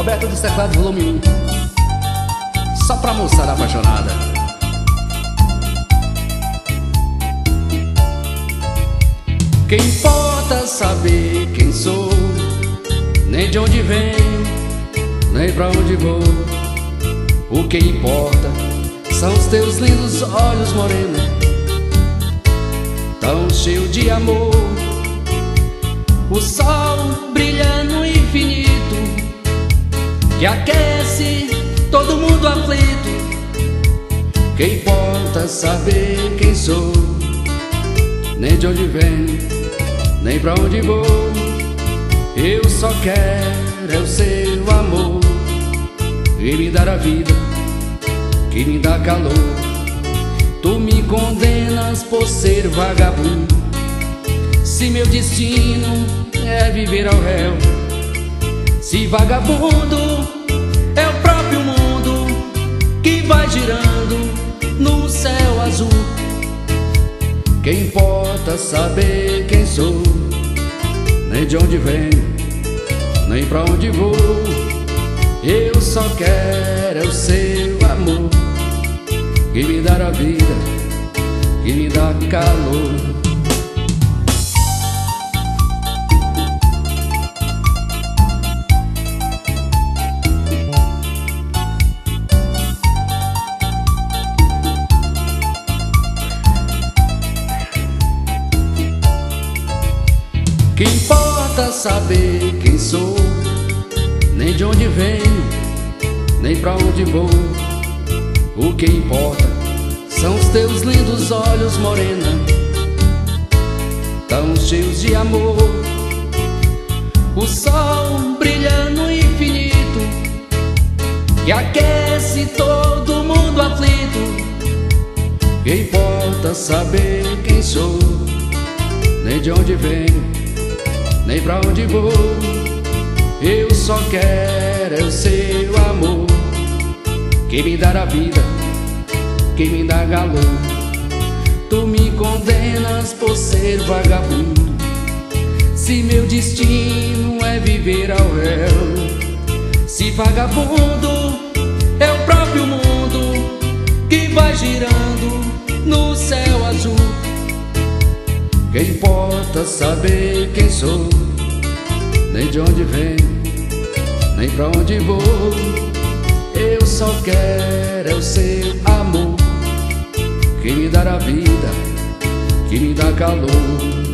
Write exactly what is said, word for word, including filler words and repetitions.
Roberto dos Teclados, volume um. Só pra moçada apaixonada. Que importa saber quem sou, nem de onde venho, nem pra onde vou. O que importa são os teus lindos olhos morena, tão cheio de amor. O sol brilha no infinito, que aquece todo mundo aflito. Que importa saber quem sou, nem de onde venho, nem pra onde vou. Eu só quero é o seu amor, e me dar a vida, que me dá calor. Tu me condenas por ser vagabundo, se meu destino é viver ao réu. Se vagabundo é o próprio mundo que vai girando no céu azul. Que importa saber quem sou, nem de onde venho, nem pra onde vou. Eu só quero é o seu amor, que me dá a vida, que me dá calor. Que importa saber quem sou, nem de onde venho, nem pra onde vou. O que importa são os teus lindos olhos morena, tão cheios de amor. O sol brilha no infinito, que aquece todo mundo aflito. Que importa saber quem sou, nem de onde venho, nem pra onde vou. Eu só quero é o seu amor, que me dá a vida, que me dá calor. Tu me condenas por ser vagabundo, se meu destino é viver ao réu. Se vagabundo é o próprio mundo que vai girando no céu azul. Que importa saber quem sou, nem de onde venho, nem pra onde vou. Eu só quero é o seu amor, que me dá a vida, que me dá calor.